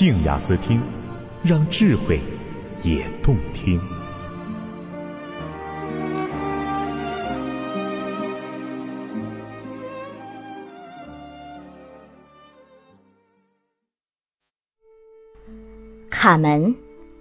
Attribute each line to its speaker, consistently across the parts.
Speaker 1: 静雅思听，让智慧也动听。
Speaker 2: 卡门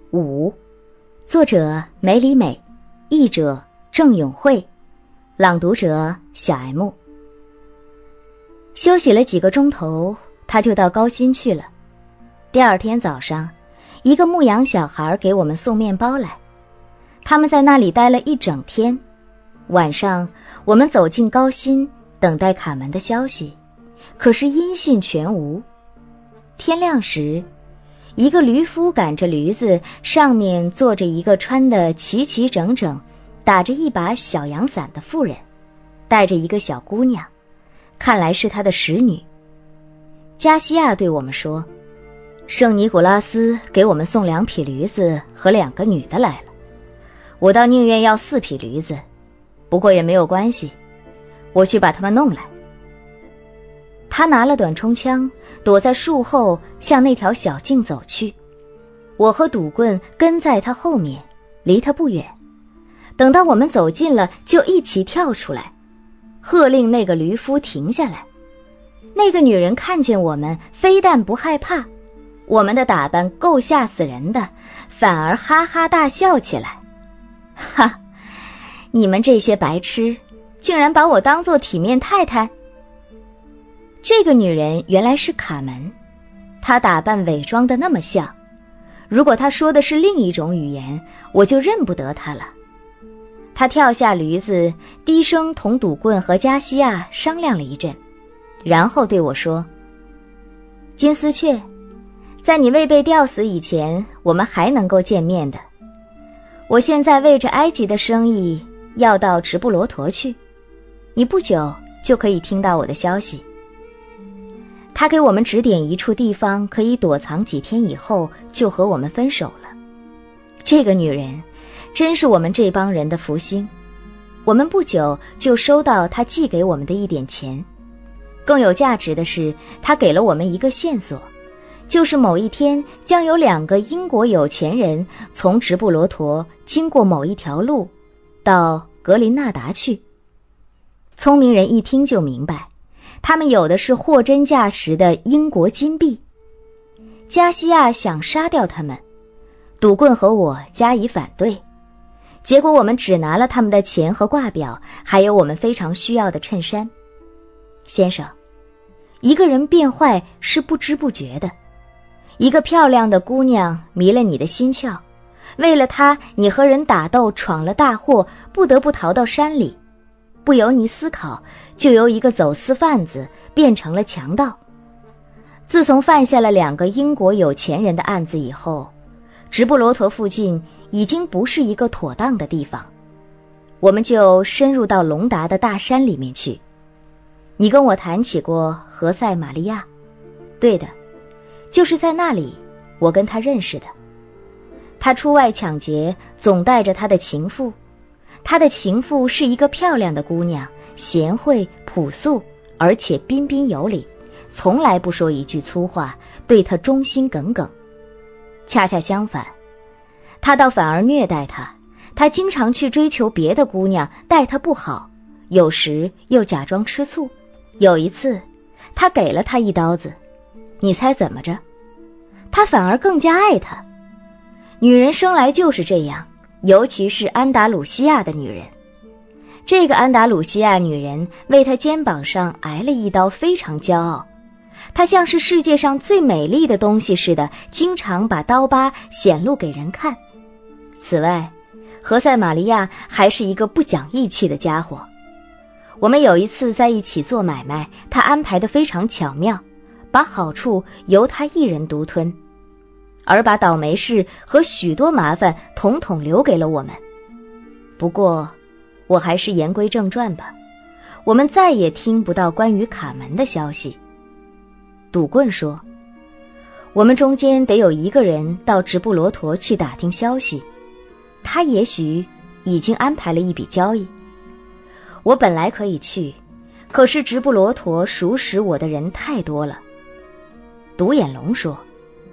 Speaker 2: 5，作者梅里美，译者郑永慧，朗读者小 M。 休息了几个钟头，他就到高新去了。第二天早上，一个牧羊小孩给我们送面包来，他们在那里待了一整天。晚上我们走进高新，等待卡门的消息，可是音信全无。天亮时，一个驴夫赶着驴子，上面坐着一个穿得齐齐整整，打着一把小阳伞的妇人，带着一个小姑娘，看来是他的使女。加西亚对我们说，圣尼古拉斯给我们送2匹驴子和2个女的来了，我倒宁愿要4匹驴子，不过也没有关系，我去把他们弄来。他拿了短冲枪，躲在树后向那条小径走去，我和赌棍跟在他后面，离他不远。等到我们走近了，就一起跳出来，喝令那个驴夫停下来。那个女人看见我们，非但不害怕，我们的打扮够吓死人的，反而哈哈大笑起来。哈，你们这些白痴，竟然把我当作体面太太。这个女人原来是卡门，她打扮伪装的那么像，如果她说的是另一种语言，我就认不得她了。她跳下驴子，低声同赌棍和加西亚商量了一阵，然后对我说，金丝雀，在你未被吊死以前，我们还能够见面的。我现在为着埃及的生意要到直布罗陀去，你不久就可以听到我的消息。他给我们指点一处地方，可以躲藏几天以后就和我们分手了。这个女人真是我们这帮人的福星，我们不久就收到她寄给我们的一点钱。更有价值的是，她给了我们一个线索，就是某一天将有2个英国有钱人从直布罗陀经过某一条路到格林纳达去。聪明人一听就明白，他们有的是货真价实的英国金币。加西亚想杀掉他们，赌棍和我加以反对，结果我们只拿了他们的钱和挂表，还有我们非常需要的衬衫。先生，一个人变坏是不知不觉的。一个漂亮的姑娘迷了你的心窍，为了她，你和人打斗，闯了大祸，不得不逃到山里。不由你思考，就由一个走私贩子变成了强盗。自从犯下了2个英国有钱人的案子以后，直布罗陀附近已经不是一个妥当的地方，我们就深入到隆达的大山里面去。你跟我谈起过何塞玛利亚，对的，就是在那里我跟他认识的。他出外抢劫，总带着他的情妇，他的情妇是一个漂亮的姑娘，贤惠朴素，而且彬彬有礼，从来不说一句粗话，对他忠心耿耿。恰恰相反，他倒反而虐待他，他经常去追求别的姑娘，待他不好，有时又假装吃醋。有一次他给了他一刀子，你猜怎么着？他反而更加爱他。女人生来就是这样，尤其是安达鲁西亚的女人。这个安达鲁西亚女人为她肩膀上挨了一刀，非常骄傲。她像是世界上最美丽的东西似的，经常把刀疤显露给人看。此外，何塞玛利亚还是一个不讲义气的家伙。我们有一次在一起做买卖，他安排得非常巧妙，把好处由他一人独吞，而把倒霉事和许多麻烦统统留给了我们。不过我还是言归正传吧，我们再也听不到关于卡门的消息。赌棍说，我们中间得有一个人到直布罗陀去打听消息，他也许已经安排了一笔交易。我本来可以去，可是直布罗陀熟识我的人太多了。独眼龙说，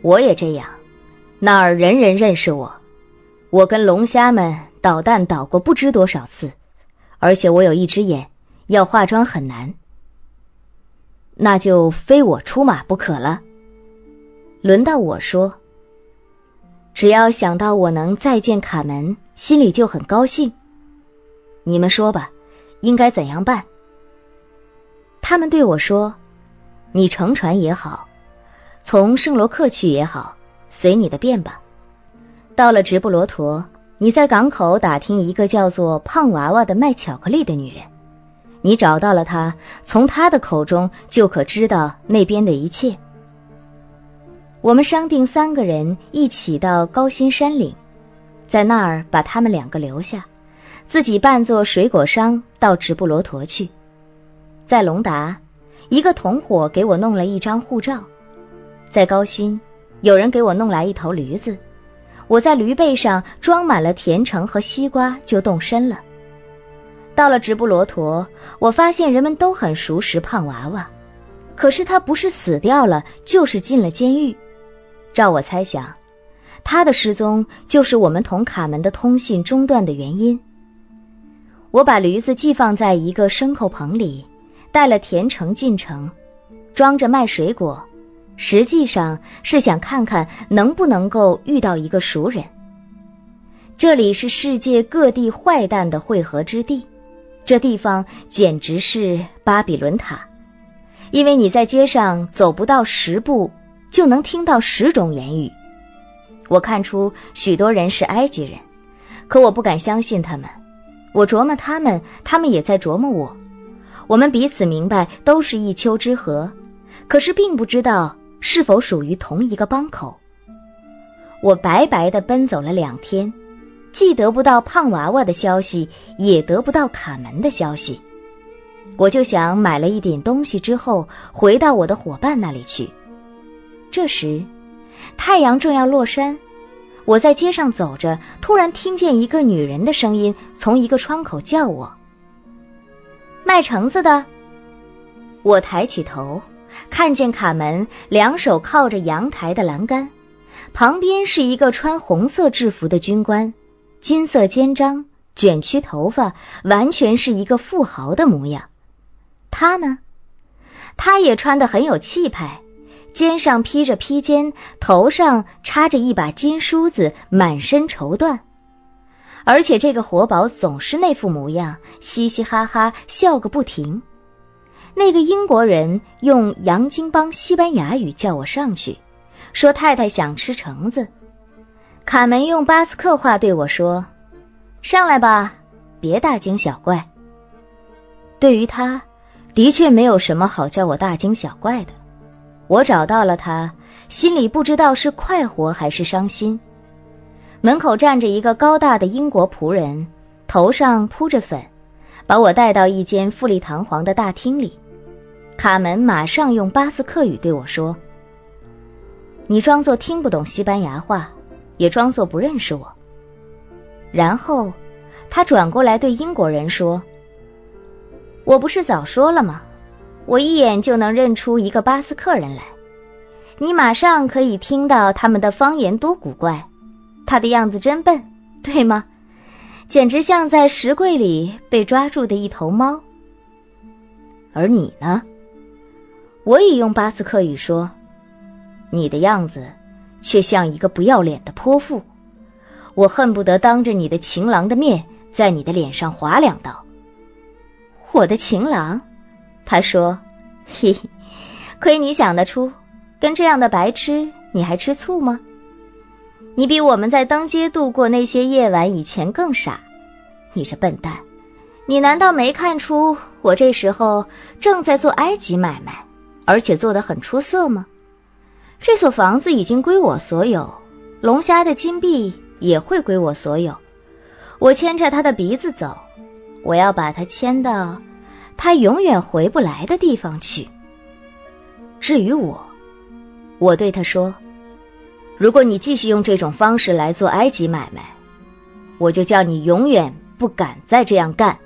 Speaker 2: 我也这样，那儿人人认识我，我跟龙虾们捣蛋捣过不知多少次，而且我有一只眼，要化妆很难。那就非我出马不可了。轮到我说，只要想到我能再见卡门，心里就很高兴。你们说吧，应该怎样办？他们对我说，你乘船也好，从圣罗克去也好，随你的便吧。到了直布罗陀，你在港口打听一个叫做胖娃娃的卖巧克力的女人，你找到了她，从她的口中就可知道那边的一切。我们商定3个人一起到高辛山岭，在那儿把他们2个留下，自己扮作水果商到直布罗陀去。在隆达，一个同伙给我弄了一张护照；在高辛，有人给我弄来一头驴子，我在驴背上装满了甜橙和西瓜，就动身了。到了直布罗陀，我发现人们都很熟识胖娃娃，可是他不是死掉了，就是进了监狱。照我猜想，他的失踪就是我们同卡门的通信中断的原因。我把驴子寄放在一个牲口棚里，带了甜橙进城，装着卖水果，实际上是想看看能不能够遇到一个熟人。这里是世界各地坏蛋的汇合之地，这地方简直是巴比伦塔，因为你在街上走不到10步，就能听到10种言语。我看出许多人是埃及人，可我不敢相信他们。我琢磨他们，他们也在琢磨我。我们彼此明白都是一丘之貉，可是并不知道是否属于同一个帮口。我白白地奔走了2天，既得不到胖娃娃的消息，也得不到卡门的消息。我就想买了一点东西之后，回到我的伙伴那里去。这时，太阳正要落山，我在街上走着，突然听见一个女人的声音从一个窗口叫我：卖橙子的。我抬起头，看见卡门2手靠着阳台的栏杆，旁边是一个穿红色制服的军官，金色肩章，卷曲头发，完全是一个富豪的模样。他呢？他也穿得很有气派，肩上披着披肩，头上插着一把金梳子，满身绸缎。而且这个活宝总是那副模样，嘻嘻哈哈笑个不停。那个英国人用洋泾浜西班牙语叫我上去，说太太想吃橙子。卡门用巴斯克话对我说：上来吧，别大惊小怪。对于他，的确没有什么好叫我大惊小怪的。我找到了他，心里不知道是快活还是伤心。门口站着一个高大的英国仆人，头上铺着粉，把我带到一间富丽堂皇的大厅里。卡门马上用巴斯克语对我说：你装作听不懂西班牙话，也装作不认识我。然后他转过来对英国人说：我不是早说了吗？我一眼就能认出一个巴斯克人来，你马上可以听到他们的方言多古怪。他的样子真笨，对吗？简直像在石柜里被抓住的一头猫。而你呢？我也用巴斯克语说：你的样子却像一个不要脸的泼妇，我恨不得当着你的情郎的面在你的脸上划2刀。我的情郎？他说：嘿嘿，亏你想得出，跟这样的白痴你还吃醋吗？你比我们在登街度过那些夜晚以前更傻。你这笨蛋，你难道没看出我这时候正在做埃及买卖，而且做得很出色吗？这所房子已经归我所有，龙虾的金币也会归我所有。我牵着他的鼻子走，我要把他牵到他永远回不来的地方去。至于我对他说：如果你继续用这种方式来做埃及买卖，我就叫你永远不敢再这样干。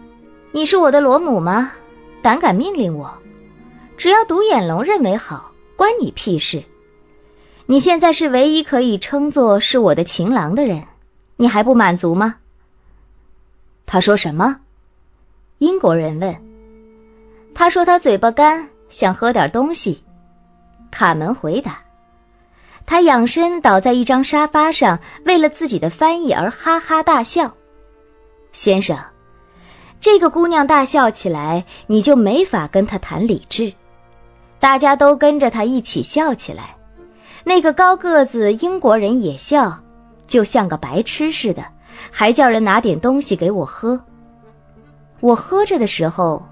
Speaker 2: 你是我的罗姆吗？胆敢命令我？只要独眼龙认为好， 关你屁事！你现在是唯一可以称作是我的情郎的人，你还不满足吗？他说什么？英国人问。他说他嘴巴干，想喝点东西。卡门回答。他仰身倒在一张沙发上，为了自己的翻译而哈哈大笑。先生，这个姑娘大笑起来，你就没法跟她谈理智。大家都跟着她一起笑起来，那个高个子英国人也笑，就像个白痴似的，还叫人拿点东西给我喝。我喝着的时候，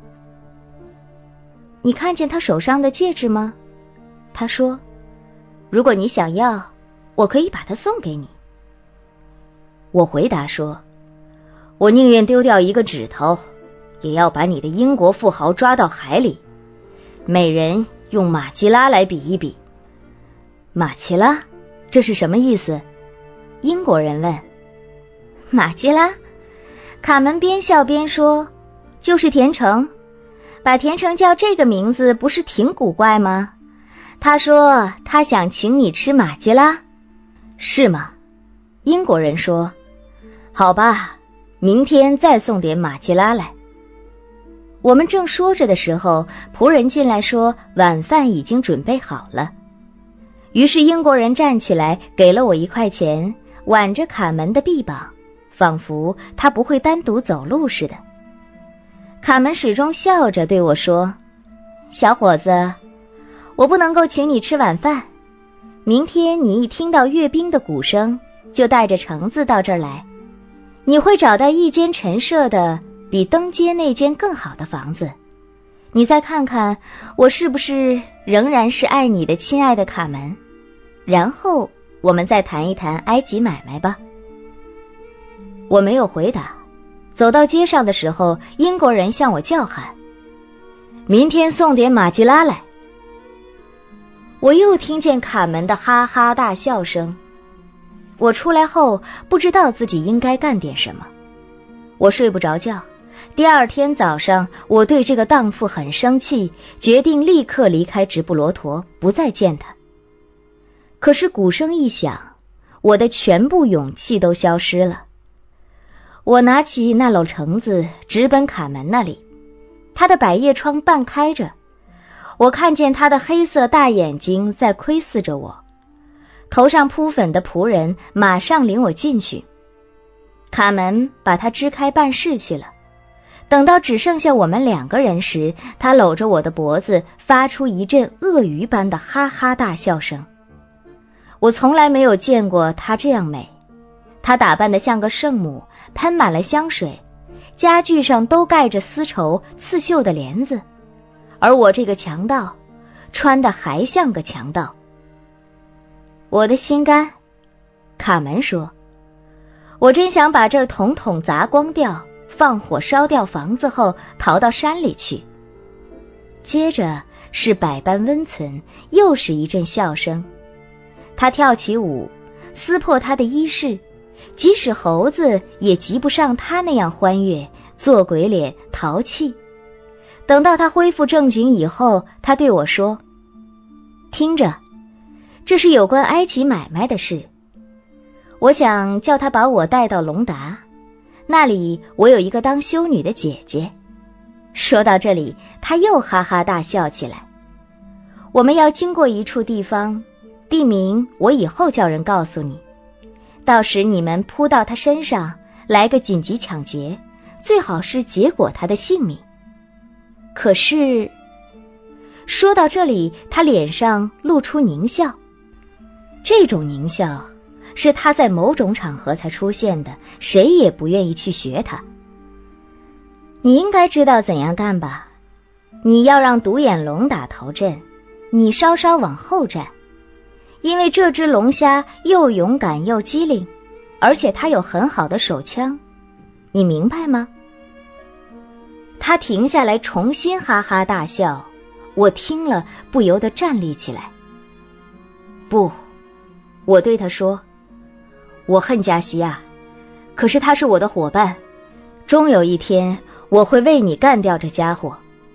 Speaker 2: 你看见他手上的戒指吗？他说，如果你想要，我可以把它送给你。我回答说，我宁愿丢掉一个指头，也要把你的英国富豪抓到海里。每人用马吉拉来比一比。马吉拉？这是什么意思？英国人问。马吉拉？卡门边笑边说，就是甜橙。把甜橙叫这个名字不是挺古怪吗？他说他想请你吃马吉拉。是吗？英国人说。好吧，明天再送点马吉拉来。我们正说着的时候，仆人进来说晚饭已经准备好了。于是英国人站起来给了我1块钱，挽着卡门的臂膀，仿佛他不会单独走路似的。卡门始终笑着对我说，小伙子，我不能够请你吃晚饭，明天你一听到阅兵的鼓声，就带着橙子到这儿来，你会找到一间陈设的比登街那间更好的房子。你再看看我是不是仍然是爱你的亲爱的卡门，然后我们再谈一谈埃及买卖吧。我没有回答。走到街上的时候，英国人向我叫喊，明天送点马吉拉来。我又听见卡门的哈哈大笑声。我出来后不知道自己应该干点什么，我睡不着觉。第二天早上，我对这个荡妇很生气，决定立刻离开直布罗陀，不再见他。可是鼓声一响，我的全部勇气都消失了。我拿起那篓橙子，直奔卡门那里。他的百叶窗半开着，我看见他的黑色大眼睛在窥视着我。头上扑粉的仆人马上领我进去。卡门把他支开办事去了。等到只剩下我们2个人时，他搂着我的脖子，发出一阵鳄鱼般的哈哈大笑声。我从来没有见过她这样美。她打扮得像个圣母，喷满了香水，家具上都盖着丝绸刺绣的帘子，而我这个强盗穿得还像个强盗。我的心肝，卡门说，我真想把这儿统统砸光掉，放火烧掉房子后逃到山里去。接着是百般温存，又是一阵笑声。他跳起舞，撕破他的衣饰，即使猴子也及不上他那样欢悦，做鬼脸淘气。等到他恢复正经以后，他对我说，听着，这是有关埃及买卖的事。我想叫他把我带到隆达，那里我有一个当修女的姐姐。说到这里，他又哈哈大笑起来。我们要经过一处地方，地名我以后叫人告诉你，到时你们扑到他身上，来个紧急抢劫，最好是结果他的性命。可是，说到这里，他脸上露出狞笑。这种狞笑是他在某种场合才出现的，谁也不愿意去学他。你应该知道怎样干吧？你要让独眼龙打头阵，你稍稍往后站，因为这只龙虾又勇敢又机灵，而且它有很好的手枪，你明白吗？他停下来重新哈哈大笑，我听了不由得站立起来。不，我对他说，我恨加西亚，可是他是我的伙伴，终有一天我会为你干掉这家伙。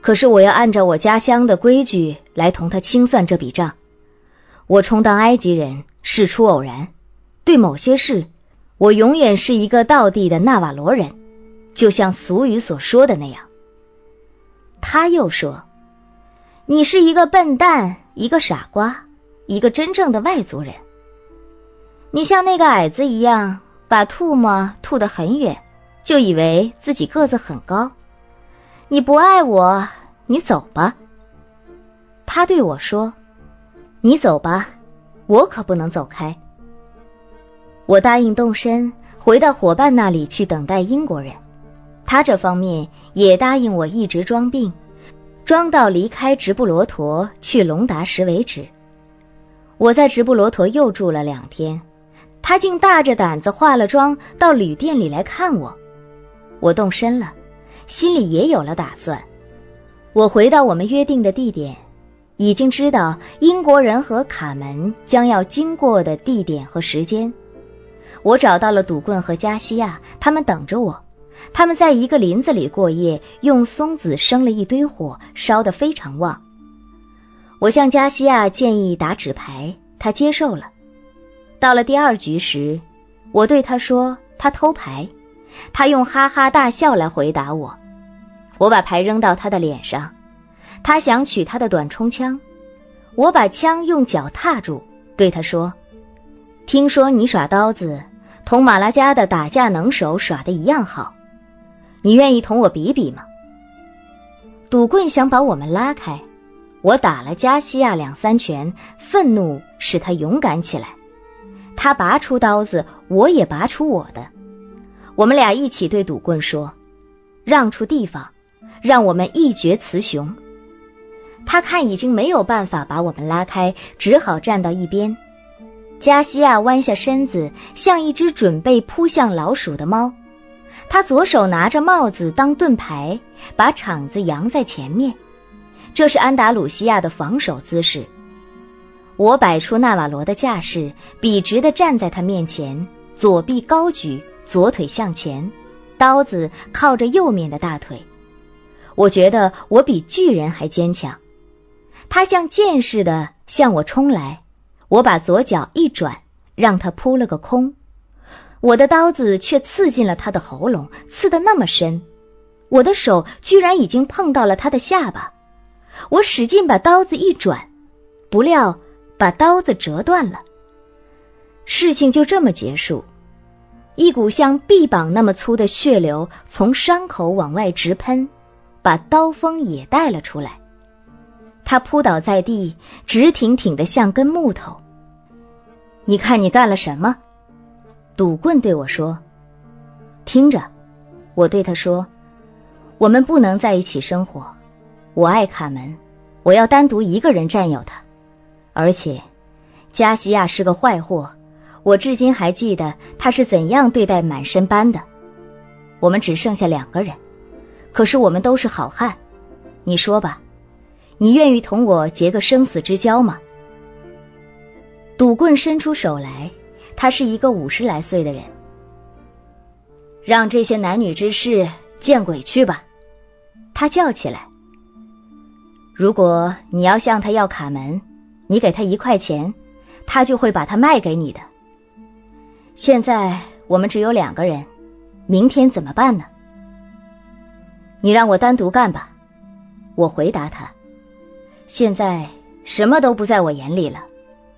Speaker 2: 可是我要按照我家乡的规矩来同他清算这笔账。我充当埃及人，事出偶然，对某些事，我永远是一个道地的纳瓦罗人，就像俗语所说的那样。他又说，你是一个笨蛋，一个傻瓜，一个真正的外族人。你像那个矮子一样，把唾沫吐得很远，就以为自己个子很高。你不爱我，你走吧。他对我说，你走吧，我可不能走开。我答应动身，回到伙伴那里去等待英国人。他这方面也答应我一直装病，装到离开直布罗陀去隆达什为止。我在直布罗陀又住了2天，他竟大着胆子化了妆到旅店里来看我。我动身了，心里也有了打算。我回到我们约定的地点，已经知道英国人和卡门将要经过的地点和时间。我找到了赌棍和加西亚，他们等着我。他们在一个林子里过夜，用松子生了一堆火，烧得非常旺。我向加西亚建议打纸牌，他接受了。到了第2局时，我对他说他偷牌，他用哈哈大笑来回答我。我把牌扔到他的脸上，他想取他的短冲枪，我把枪用脚踏住，对他说，听说你耍刀子同马拉加的打架能手耍得一样好，你愿意同我比比吗？赌棍想把我们拉开，我打了加西亚2、3拳，愤怒使他勇敢起来。他拔出刀子，我也拔出我的。我们俩一起对赌棍说，让出地方，让我们一决雌雄。他看已经没有办法把我们拉开，只好站到一边。加西亚弯下身子，像一只准备扑向老鼠的猫。他左手拿着帽子当盾牌，把场子扬在前面，这是安达鲁西亚的防守姿势。我摆出纳瓦罗的架势，笔直地站在他面前，左臂高举，左腿向前，刀子靠着右面的大腿。我觉得我比巨人还坚强。他像箭似的向我冲来，我把左脚一转，让他扑了个空。我的刀子却刺进了他的喉咙，刺得那么深，我的手居然已经碰到了他的下巴。我使劲把刀子一转，不料把刀子折断了。事情就这么结束。一股像臂膀那么粗的血流从伤口往外直喷，把刀锋也带了出来。他扑倒在地，直挺挺的像根木头。你看你干了什么？赌棍对我说。听着，我对他说，我们不能在一起生活。我爱卡门，我要单独一个人占有他。而且加西亚是个坏货，我至今还记得他是怎样对待满身斑的。我们只剩下2个人，可是我们都是好汉。你说吧，你愿意同我结个生死之交吗？赌棍伸出手来，他是一个50来岁的人。让这些男女之事见鬼去吧，他叫起来。如果你要向他要卡门，你给他1块钱，他就会把他卖给你的。现在我们只有2个人，明天怎么办呢？你让我单独干吧，我回答他。现在什么都不在我眼里了。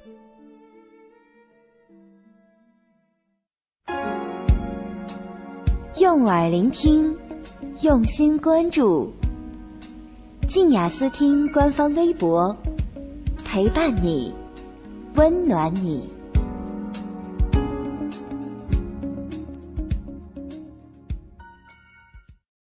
Speaker 3: 用耳聆听，用心关注。静雅思听官方微博，陪伴你，温暖你。